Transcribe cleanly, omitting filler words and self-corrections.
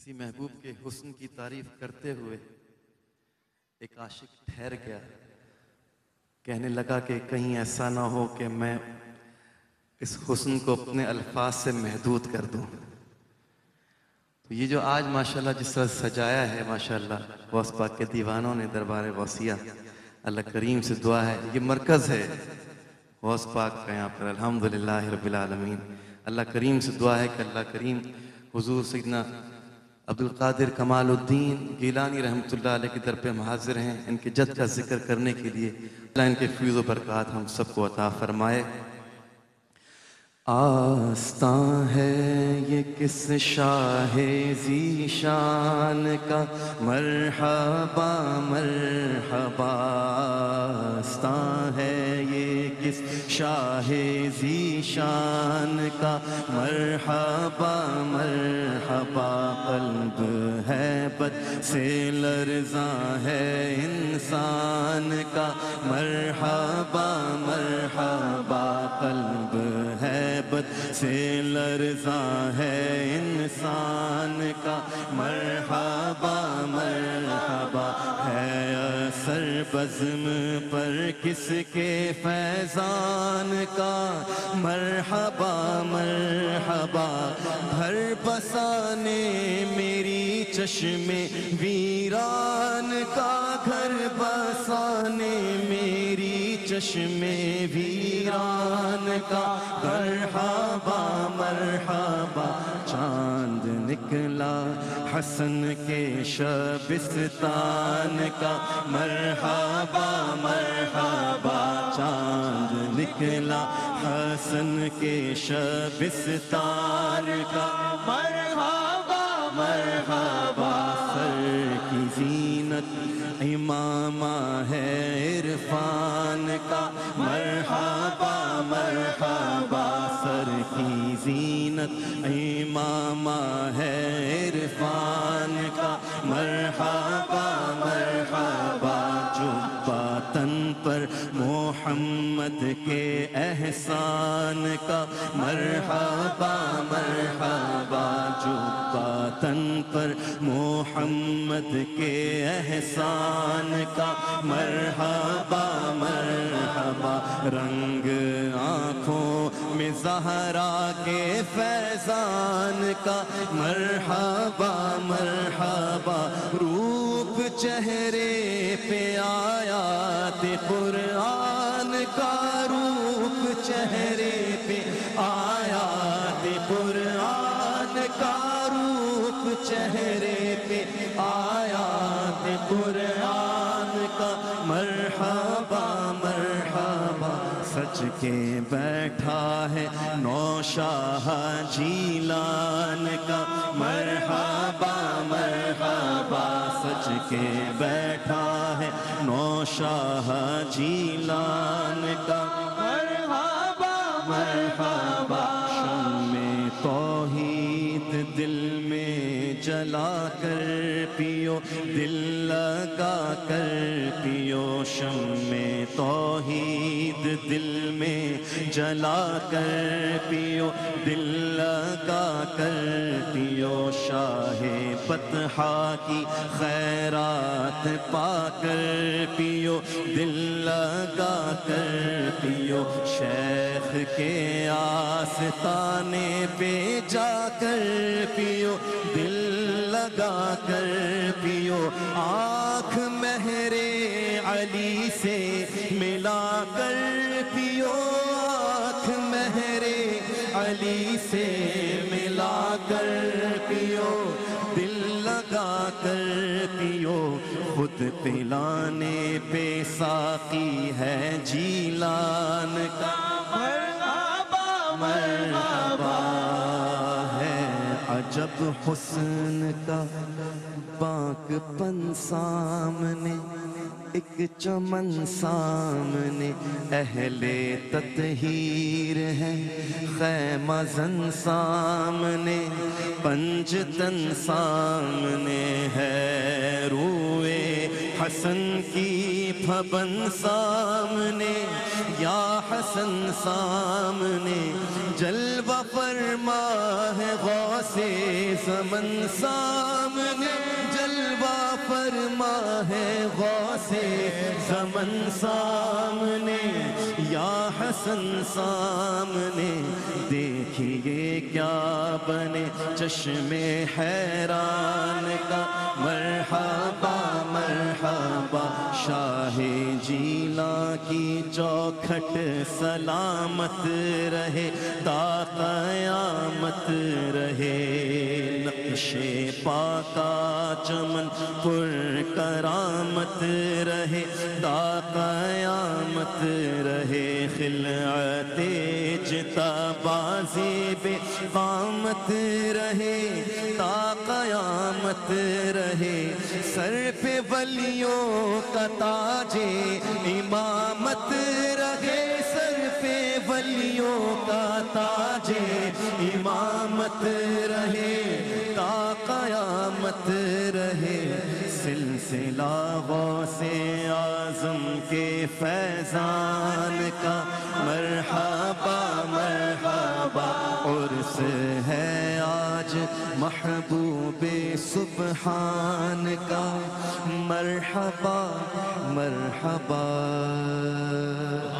کسی محبوب کے حسن کی تعریف کرتے ہوئے ایک عاشق ٹھہر گیا، کہنے لگا کہ کہیں ایسا نہ ہو کہ میں اس حسن کو اپنے الفاظ سے محدود کر دوں۔ تو یہ جو آج ماشاءاللہ جس طرح سجایا ہے ماشاءاللہ غوث پاک کے دیوانوں نے دربار غوثیہ، اللہ کریم سے دعا ہے، یہ مرکز ہے غوث پاک کا یہاں پر الحمدللہ رب العالمین۔ اللہ کریم سے دعا ہے کہ اللہ کریم حضور سیدنا عبدالقادر کمال الدین گیلانی رحمۃ اللہ علیہ کے در پہ ہم حاضر ہیں ان کے جد کا ذکر کرنے کے لیے۔ اللہ ان کے فیض و برکات ہم سب کو عطا فرمائے۔ آستاں ہے یہ کس شاہ ذی شان کا، مرحبا مرحبا۔ آستاں ہے یہ کس شاہ ذی شان کا، مرحبا مرحبا۔ قلب ہے بد سے لرزاں ہے انسان کا، مرحبا مرحبا۔ قلب ہے بد سے لرزاں ہے انسان کا، مرحبا مرحبا۔ ہے اثر بزم پر کس کے فیضان کا، مرحبا مرحبا۔ بھر بسانے میری چشم ویران کا، گھر بسانے میری چشم ویران کا، مرحبا مرحبا۔ چاند نکلا حسن کے شبستان کا، مرحبا مرحبا۔ چاند نکلا حسن کے شبستان کا، مرحبا مرحبا۔ سر کی زینت امامہ ہے عرفان کا، مرحبا مرحبا۔ سر کی زینت امامہ ہے عرفان کا، مرحبا مرحبا۔ جبہ تن پر محمد کے احسان کا، مرحبا مرحبا۔ جبہ تن پر محمد کے احسان کا، مرحبا مرحبا۔ رنگ آنکھوں میں زہرا کے فیضان کا، مرحبا مرحبا۔ روپ چہرے پہ آیات قرآن کا، روپ چہرے پہ آیات قرآن کا، روپ چہرے پہ آیات قرآن کا، مرحبا مرحبا۔ سج کے بیٹھا ہے نوشاہ جیلان کا، مرحبا مرحبا۔ سج کے بیٹھا ہے نوشاہ جیلان کا، مرحبا مرحبا۔ شمع توحید دل میں جلا کر پیو، دل لگا کر پیو۔ شمع توحید دل میں جلا کر پیو، دل لگا کر پیو۔ شاہ بطحا کی خیرات پا کر پیو، دل لگا کر پیو۔ شیخ کے آستانے پہ جا کر پیو، دل لگا کر پیو۔ آنکھ مہر علی سے ملا کر پیو، آنکھ مہر علی سے ملا کر پیو، دل لگا کر پیو۔ خود پلانے پہ ساقی ہے جیلان کا، مرحبا مرحبا۔ ہے عجب حسن کا باغ پن سامنے، ایک چمن سامنے، اہل تطہیر ہے خیمہ زن سامنے، پنج تن سامنے ہے، روئے حسن کی پھبن سامنے، یا حسن سامنے جلوہ فرما ہے غوث زمن سامنے، جلوہ فرما ہے غوث زمن سامنے، یا حسن سامنے دیکھیے کیا بنے چشم حیران کا، مرحبا مرحبا شاہ جیلاں کی چوکھٹ سلامت رہے تا قیامت رہے، نقش پا کا چمن پر کرامت رہے تا قیامت رہے، خلعت اجتبازی بے قامت رہے تا قیامت رہے، سر پہ ولیوں کا تاج امامت رہے، سر پہ ولیوں کا تاج امامت رہے تا قیامت رہے، سلسلہ غوث اعظم کے فیضان کا، مرحبا مرحبا عرس ہے آج محبوب سبحان کا، مرحبا مرحبا۔